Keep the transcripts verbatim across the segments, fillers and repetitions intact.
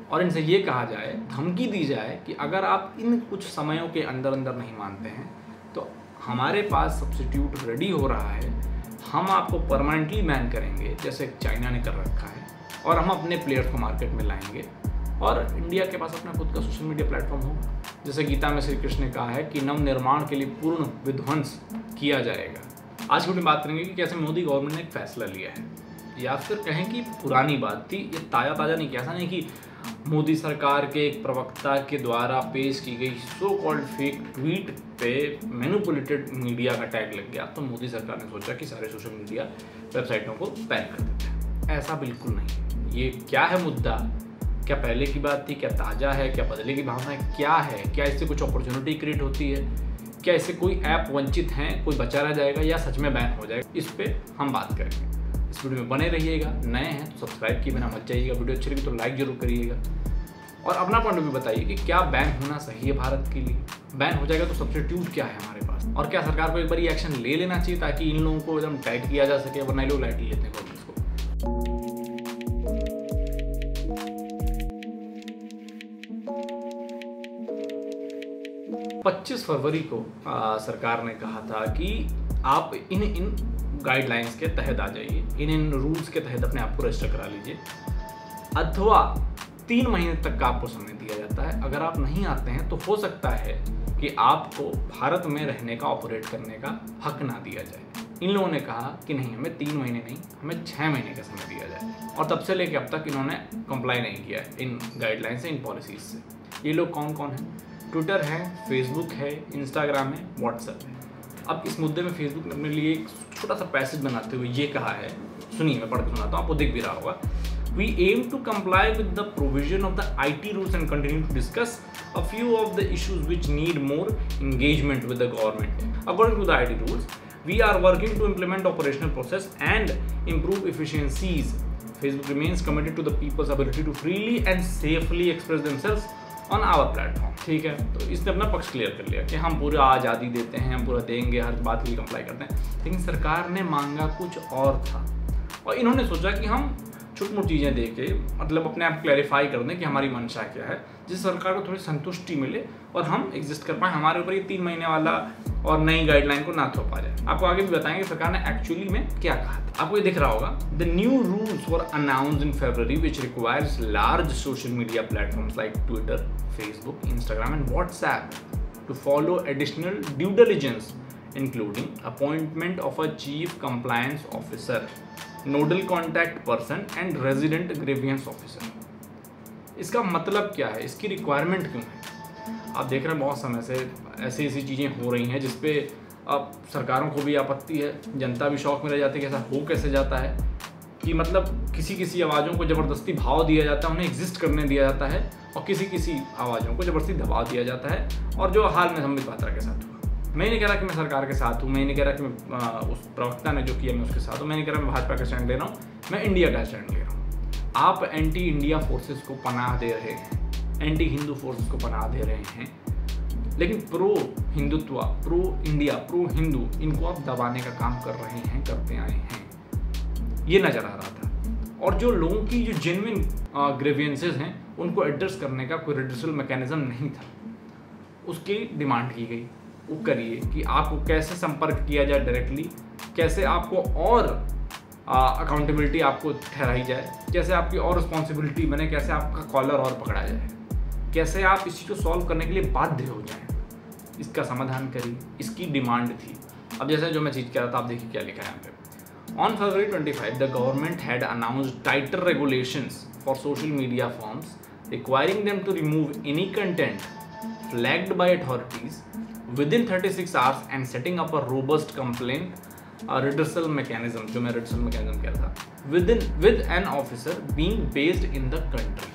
और इनसे ये कहा जाए, धमकी दी जाए कि अगर आप इन कुछ समयों के अंदर अंदर नहीं मानते हैं तो हमारे पास सब्स्टिट्यूट रेडी हो रहा है, हम आपको परमानेंटली बैन करेंगे जैसे चाइना ने कर रखा है, और हम अपने प्लेयर्स को मार्केट में लाएंगे और इंडिया के पास अपना खुद का सोशल मीडिया प्लेटफॉर्म होगा। जैसे गीता में श्री कृष्ण ने कहा है कि नव निर्माण के लिए पूर्ण विध्वंस किया जाएगा। आज की वीडियो में बात करेंगे कि कैसे मोदी गवर्नमेंट ने एक फैसला लिया है, या फिर कहें कि पुरानी बात थी, ये ताज़ा ताज़ा नहीं, कैसा नहीं कि मोदी सरकार के एक प्रवक्ता के द्वारा पेश की गई सो कॉल्ड फेक ट्वीट पे मैनिपुलेटेड मीडिया का टैग लग गया तो मोदी सरकार ने सोचा कि सारे सोशल मीडिया वेबसाइटों को बैन कर देते हैं। ऐसा बिल्कुल नहीं। ये क्या है मुद्दा, क्या पहले की बात थी, क्या ताज़ा है, क्या बदले की भावना है, क्या है, क्या इससे कुछ अपॉर्चुनिटी क्रिएट होती है, क्या इससे कोई ऐप वंचित हैं, कोई बचा रह जाएगा या सच में बैन हो जाएगा, इस पर हम बात करेंगे। इस वीडियो में बने रहिएगा। नए हैं तो सब्सक्राइब किए बिना मत जाइएगा, वीडियो अच्छी लगी तो लाइक जरूर करिएगा और अपना पॉइंट ऑफ व्यू बताइए कि क्या बैन होना सही है भारत के लिए। बैन हो जाएगा तो सब्स्टिट्यूट क्या है हमारे पास, और क्या सरकार को एक बार ये एक्शन ले लेना चाहिए ताकि इन लोगों को एकदम टाइट किया जा सके, वरना लोग लाइट लेते हैं गवर्नमेंट को। पच्चीस फरवरी को आ, सरकार ने कहा था कि आप इन इन गाइडलाइंस के तहत आ जाइए, इन इन रूल्स के तहत अपने आप को रजिस्टर करा लीजिए, अथवा तीन महीने तक का आपको समय दिया जाता है। अगर आप नहीं आते हैं तो हो सकता है कि आपको भारत में रहने का, ऑपरेट करने का हक ना दिया जाए। इन लोगों ने कहा कि नहीं, हमें तीन महीने नहीं, हमें छः महीने का समय दिया जाए, और तब से लेकर अब तक इन्होंने कंप्लाई नहीं किया है इन गाइडलाइन से, इन पॉलिसीज से। ये लोग कौन कौन हैं? ट्विटर है, फेसबुक है, इंस्टाग्राम है, व्हाट्सएप है। अब इस मुद्दे में फेसबुक ने अपने लिए एक छोटा सा पैसेज बनाते हुए ये कहा है, सुनिए मैं पढ़ के सुनाता हूँ, आपको दिख भी रहा होगा। We aim to comply with the provision of the I T rules and continue to discuss a few of the issues which need more engagement with the government. According to the I T rules, we are working to implement operational process and improve efficiencies. Facebook remains committed to the people's ability to freely and safely express themselves on our platform. ठीक है, तो इसने अपना पक्ष clear कर लिया कि हम पूरा आज़ादी देते हैं, हम पूरा देंगे, हर बात के लिए कंप्लाई करते हैं। लेकिन सरकार ने मांगा कुछ और था, और इन्होंने सोचा कि हम छोटी मोटी चीज़ें दे के मतलब अपने आप क्लैरिफाई कर दें कि हमारी मंशा क्या है, जिससे सरकार को थोड़ी संतुष्टि मिले और हम एग्जिस्ट कर पाएँ, हमारे ऊपर ये तीन महीने वाला और नई गाइडलाइन को ना थोपा जाए। आपको आगे भी बताएंगे सरकार ने एक्चुअली में क्या कहा था। आपको ये दिख रहा होगा, the new rules were announced in February which requires large social media platforms like Twitter, Facebook, Instagram and WhatsApp to follow additional due diligence including appointment of a chief compliance officer, nodal contact person and resident grievance officer. इसका मतलब क्या है, इसकी requirement क्यों है? आप देख रहे हैं बहुत समय से ऐसी ऐसी चीज़ें हो रही हैं जिसपे अब सरकारों को भी आपत्ति है, जनता भी शौक में रह जाती है कि ऐसा हो कैसे जाता है कि मतलब किसी किसी आवाज़ों को ज़बरदस्ती भाव दिया जाता है, उन्हें एग्जिस्ट करने दिया जाता है, और किसी किसी आवाज़ों को ज़बरदस्ती दबाव दिया जाता है। और जो हाल में संबित पात्रा के साथ हुआ, मैं नहीं कह रहा कि मैं सरकार के साथ हूँ, मैं नहीं कह रहा कि मैं आ, उस प्रवक्ता ने जो किया मैं उसके साथ हूँ, मैं नहीं कह रहा मैं भाजपा का स्टैंड ले रहा हूँ, मैं इंडिया का स्टैंड ले रहा हूँ। आप एंटी इंडिया फोर्सेस को पनाह दे रहे हैं, एंटी हिंदू फोर्सेस को पनाह दे रहे हैं, लेकिन pro Hindutva, pro India, pro Hindu, इनको आप दबाने का काम कर रहे हैं, करते आए हैं, ये नज़र आ रहा था। और जो लोगों की जो जेन्युइन ग्रीवियंसेस हैं उनको एड्रेस करने का कोई रिड्रेसल मैकेनिज्म नहीं था, उसकी डिमांड की गई। वो करिए कि आपको कैसे संपर्क किया जाए डायरेक्टली, कैसे आपको और अकाउंटेबिलिटी आपको ठहराई जाए, कैसे आपकी और रिस्पॉन्सिबिलिटी बने, कैसे आपका कॉलर और पकड़ा जाए, कैसे आप इस चीज़ को सॉल्व करने के लिए बाध्य हो जाएं, इसका समाधान करिए। इसकी डिमांड थी। अब जैसे जो मैं चीज़ कह रहा था, आप देखिए क्या लिखा है यहाँ पे। On February twenty five the government had announced tighter regulations for social media firms requiring them to remove any content flagged by authorities within thirty-six hours and setting up a robust complaint uh, redressal mechanism, जो मैं redressal mechanism कह रहा था, within with an officer being based in the country।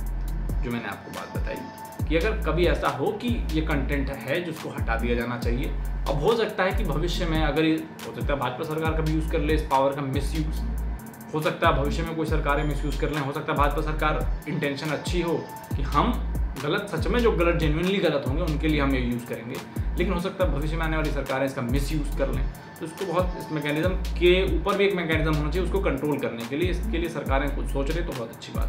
जो मैंने आपको बात बताई कि अगर कभी ऐसा हो कि ये कंटेंट है जिसको हटा दिया जाना चाहिए, अब हो सकता है कि भविष्य में अगर ये हो सकता है भाजपा सरकार कभी यूज़ कर ले इस पावर का मिसयूज़, हो सकता है भविष्य में कोई सरकारें मिसयूज़ कर लें, हो सकता है भाजपा सरकार इंटेंशन अच्छी हो कि हम गलत, सच में जो गलत जेन्युइनली गलत होंगे उनके लिए हम ये यूज़ करेंगे, लेकिन हो सकता है भविष्य में आने वाली सरकारें इसका मिसयूज़ कर लें। तो इसको बहुत, इस मैकेनिज्म के ऊपर भी एक मैकेनिज्म होना चाहिए उसको कंट्रोल करने के लिए। इसके लिए सरकारें कुछ सोच रही तो बहुत अच्छी बात है।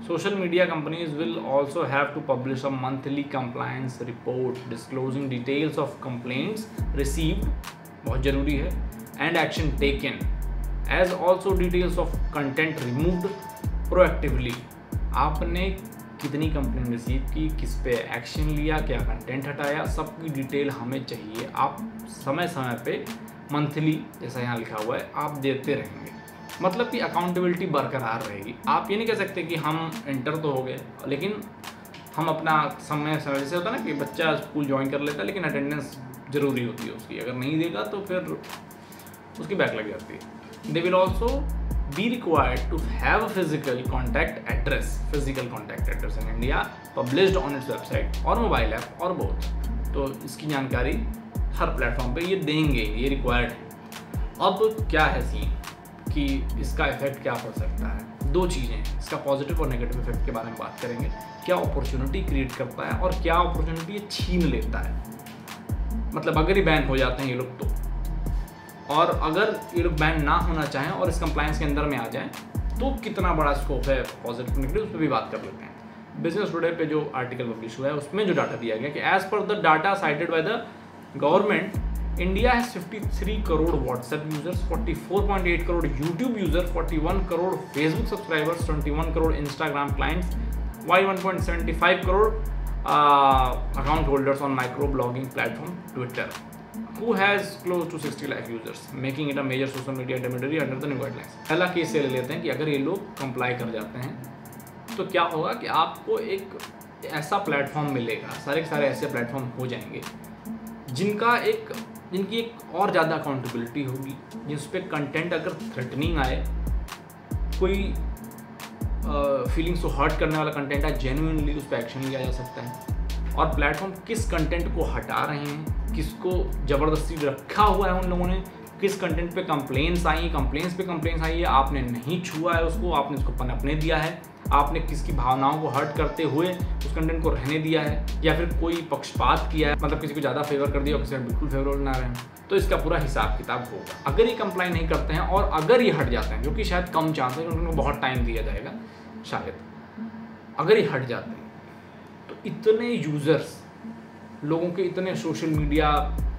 Social media companies will also have to publish a monthly compliance report disclosing details of complaints received, बहुत जरूरी है, and action taken, as also details of content removed proactively. आपने कितनी कंप्लेंट रिसीव की, किस पे एक्शन लिया, क्या कंटेंट हटाया, सबकी डिटेल हमें चाहिए। आप समय समय पे मंथली, जैसा यहाँ लिखा हुआ है, आप देते रहेंगे, मतलब कि अकाउंटेबिलिटी बरकरार रहेगी। आप ये नहीं कह सकते कि हम इंटर तो हो गए लेकिन हम अपना समय समय से होता है ना कि बच्चा स्कूल ज्वाइन कर लेता है लेकिन अटेंडेंस ज़रूरी होती है उसकी, अगर नहीं देगा तो फिर उसकी बैक लग जाती है। They will also be required to have a physical contact address, physical contact address in India published on its website और मोबाइल ऐप और बोथ। तो इसकी जानकारी हर प्लेटफॉर्म पे ये देंगे, ये रिक्वायर्ड है। अब क्या है सीन कि इसका इफेक्ट क्या पड़ सकता है? दो चीज़ें हैं, इसका पॉजिटिव और नेगेटिव इफेक्ट के बारे में बात करेंगे। क्या अपॉर्चुनिटी क्रिएट करता है और क्या अपॉर्चुनिटी ये छीन लेता है। मतलब अगर ये बैन हो जाते हैं ये लोग तो, और अगर ये लोग बैन ना होना चाहें और इस कंप्लायंस के अंदर में आ जाएं तो कितना बड़ा स्कोप है पॉजिटिव नेगेटिव, उस पर भी बात कर लेते हैं। बिजनेस टुडे पे जो आर्टिकल पब्लिश हुआ है उसमें जो डाटा दिया गया कि as per the data cited by the government, India has fifty-three crore WhatsApp users, forty-four point eight crore YouTube users, forty-one crore Facebook subscribers, twenty-one crore Instagram clients, while one point seven five crore uh, account holders on microblogging platform Twitter, who has close to sixty lakh users, making it a major social media intermediary under the new guidelines. पहला case ले लेते हैं कि अगर ये लोग comply कर जाते हैं तो क्या होगा कि आपको एक ऐसा प्लेटफॉर्म मिलेगा, सारे के सारे ऐसे प्लेटफॉर्म हो जाएंगे जिनका एक जिनकी एक और ज़्यादा अकाउंटेबिलिटी होगी, जिस पे कंटेंट अगर थ्रेटनिंग आए, कोई फीलिंग्स को हर्ट करने वाला कंटेंट है, जेन्युइनली उस पर एक्शन लिया जा सकता है। और प्लेटफॉर्म किस कंटेंट को हटा रहे हैं, किसको ज़बरदस्ती रखा हुआ है उन लोगों ने, किस कंटेंट पे कंप्लेंट्स आई हैं, कंप्लेंट्स पे कंप्लेंट्स आई है, आपने नहीं छुआ है उसको, आपने उसको पनपने दिया है, आपने किसकी भावनाओं को हर्ट करते हुए उस कंटेंट को रहने दिया है, या फिर कोई पक्षपात किया है, मतलब किसी को ज़्यादा फेवर कर दिया और किसी को बिल्कुल फेवरेबल ना रहे, तो इसका पूरा हिसाब किताब होगा। अगर ये कंप्लाई नहीं करते हैं और अगर ये हट जाते हैं, जो कि शायद कम चांस है, उनको बहुत टाइम दिया जाएगा शायद, अगर ये हट जाते हैं तो इतने यूज़र्स, लोगों के इतने सोशल मीडिया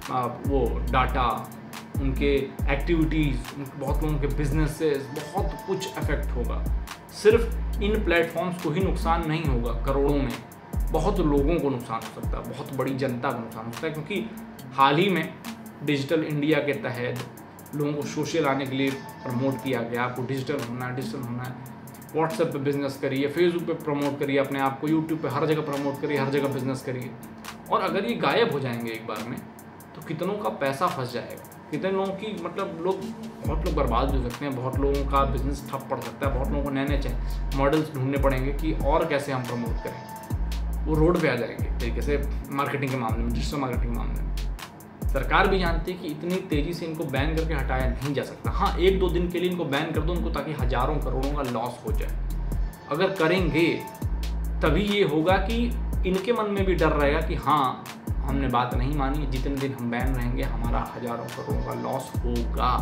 वो डाटा, उनके एक्टिविटीज़, बहुत लोगों के बिजनेसेस, बहुत कुछ अफेक्ट होगा। सिर्फ इन प्लेटफॉर्म्स को ही नुकसान नहीं होगा, करोड़ों में बहुत लोगों को नुकसान हो सकता है, बहुत बड़ी जनता को नुकसान हो सकता है, क्योंकि हाल ही में डिजिटल इंडिया के तहत लोगों को सोशल आने के लिए प्रमोट किया गया, आपको डिजिटल होना है, डिजिटल होना है, व्हाट्सएप पे बिजनेस करिए, फेसबुक पे प्रमोट करिए अपने आप को, यूट्यूब पे हर जगह प्रमोट करिए, हर जगह बिजनेस करिए। और अगर ये गायब हो जाएंगे एक बार में तो कितनों का पैसा फंस जाएगा, कितने लोगों की, मतलब लोग, बहुत लोग बर्बाद हो सकते हैं, बहुत लोगों का बिजनेस ठप पड़ सकता है, बहुत लोगों को नए नए मॉडल्स ढूंढने पड़ेंगे कि और कैसे हम प्रमोट करें, वो रोड पे आ जाएंगे तरीके से मार्केटिंग के मामले में, डिजिटल मार्केटिंग के मामले में। सरकार भी जानती है कि इतनी तेज़ी से इनको बैन करके हटाया नहीं जा सकता। हाँ, एक दो दिन के लिए इनको बैन कर दो उनको, ताकि हज़ारों करोड़ों का लॉस हो जाए। अगर करेंगे तभी ये होगा कि इनके मन में भी डर रहेगा कि हाँ, हमने बात नहीं मानी, जितने दिन हम बैन रहेंगे हमारा हज़ारों करोड़ों का लॉस होगा,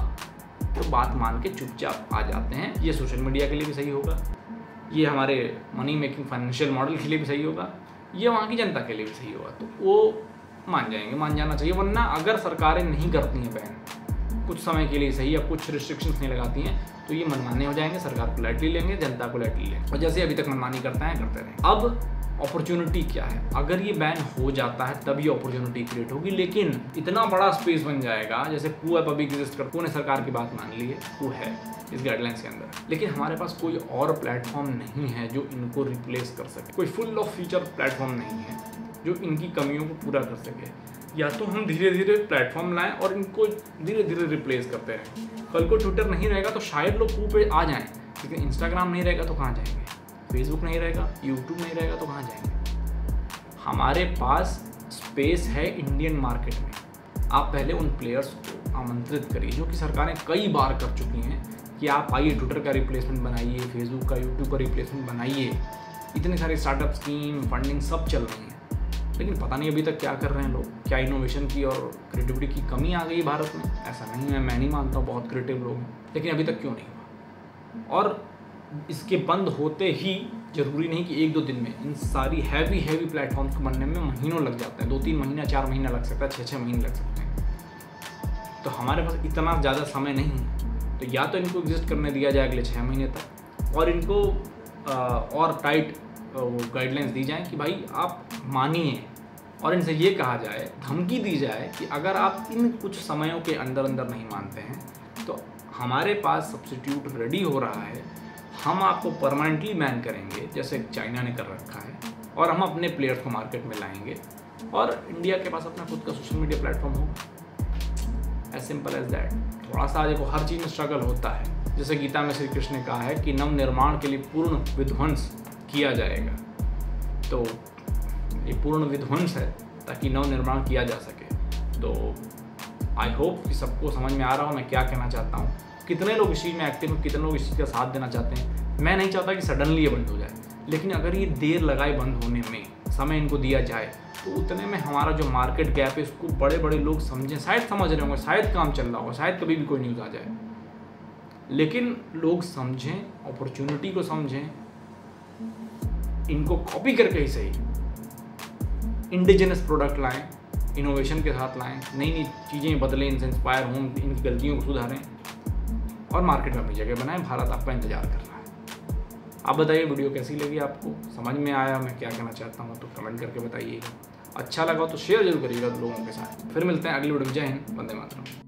तो बात मान के चुपचाप आ जाते हैं। ये सोशल मीडिया के लिए भी सही होगा, ये हमारे मनी मेकिंग फाइनेंशियल मॉडल के लिए भी सही होगा, ये वहाँ की जनता के लिए भी सही होगा, तो वो मान जाएंगे, मान जाना चाहिए। वरना अगर सरकारें नहीं करती हैं बैन कुछ समय के लिए सही, या कुछ रिस्ट्रिक्शंस नहीं लगाती हैं, तो ये मनमाने हो जाएंगे, सरकार को लाइटली लेंगे, जनता को लाइटली लेंगे, और जैसे अभी तक मनमानी करते हैं करते रहें। अब अपॉर्चुनिटी क्या है? अगर ये बैन हो जाता है तब ये अपॉर्चुनिटी क्रिएट होगी, लेकिन इतना बड़ा स्पेस बन जाएगा, जैसे पू ऐप अभी एग्जिस्ट कर, पू ने सरकार की बात मान ली है, पू है इस गाइडलाइंस के अंदर, लेकिन हमारे पास कोई और प्लेटफॉर्म नहीं है जो इनको रिप्लेस कर सके, कोई फुल ऑफ फीचर प्लेटफॉर्म नहीं है जो इनकी कमियों को पूरा कर सके। या तो हम धीरे धीरे प्लेटफॉर्म लाएं और इनको धीरे धीरे रिप्लेस करते रहें। कल को ट्विटर नहीं रहेगा तो शायद लोग पू पे आ जाएं, लेकिन इंस्टाग्राम नहीं रहेगा तो कहाँ जाएंगे, फेसबुक नहीं रहेगा, यूट्यूब नहीं रहेगा तो कहाँ जाएंगे। हमारे पास स्पेस है इंडियन मार्केट में। आप पहले उन प्लेयर्स को आमंत्रित करिए, जो कि सरकारें कई बार कर चुकी हैं, कि आप आइए ट्विटर का रिप्लेसमेंट बनाइए, फेसबुक का, यूट्यूब का रिप्लेसमेंट बनाइए। इतने सारे स्टार्टअप स्कीम, फंडिंग सब चल रही हैं, लेकिन पता नहीं अभी तक क्या कर रहे हैं लोग। क्या इनोवेशन की और क्रिएटिविटी की कमी आ गई भारत में? ऐसा नहीं है, मैं नहीं मानता हूँ, बहुत क्रिएटिव लोग हैं, लेकिन अभी तक क्यों नहीं हुआ। और इसके बंद होते ही जरूरी नहीं कि एक दो दिन में, इन सारी हैवी हैवी प्लेटफॉर्म्स को बनने में महीनों लग जाते हैं, दो तीन महीना चार महीना लग सकता है, छः छः महीने लग सकते हैं। तो हमारे पास इतना ज़्यादा समय नहीं है, तो या तो इनको एग्जिस्ट करने दिया जाए अगले छः महीने तक, और इनको आ, और टाइट वो गाइडलाइंस दी जाए कि भाई आप मानिए, और इनसे ये कहा जाए, धमकी दी जाए कि अगर आप इन कुछ समयों के अंदर अंदर नहीं मानते हैं तो हमारे पास सब्स्टिट्यूट रेडी हो रहा है, हम आपको परमानेंटली बैन करेंगे जैसे चाइना ने कर रखा है, और हम अपने प्लेयर्स को मार्केट में लाएंगे और इंडिया के पास अपना खुद का सोशल मीडिया प्लेटफॉर्म होगा। As simple as that. थोड़ा सा देखो हर चीज़ में स्ट्रगल होता है, जैसे गीता में श्री कृष्ण ने कहा है कि नव निर्माण के लिए पूर्ण विध्वंस किया जाएगा, तो ये पूर्ण विध्वंस है ताकि नव निर्माण किया जा सके। तो आई होप कि सबको समझ में आ रहा हो मैं क्या कहना चाहता हूँ, कितने लोग इस चीज़ में एक्टिव हैं, कितने लोग इस चीज़ का साथ देना चाहते हैं। मैं नहीं चाहता कि सडनली ये बंद हो जाए, लेकिन अगर ये देर लगाए बंद होने में, समय इनको दिया जाए, तो उतने में हमारा जो मार्केट गैप है उसको बड़े बड़े लोग समझें, शायद समझ रहे होंगे, शायद काम चल रहा होगा, शायद कभी भी कोई न्यूज़ आ जाए, लेकिन लोग समझें, अपॉर्चुनिटी को समझें, इनको कॉपी करके ही सही इंडिजिनस प्रोडक्ट लाएं, इनोवेशन के साथ लाएं, नई नई चीज़ें बदलें, इनसे इंस्पायर हों, इनकी गलतियों को सुधारें और मार्केट में अपनी जगह बनाएं। भारत आपका इंतजार कर रहा है। आप बताइए वीडियो कैसी लगी, आपको समझ में आया मैं क्या कहना चाहता हूँ, तो कमेंट करके बताइएगा। अच्छा लगा तो शेयर जरूर करिएगा लोगों के साथ। फिर मिलते हैं अगली वीडियो में। जय हिंद, वंदे मातरम।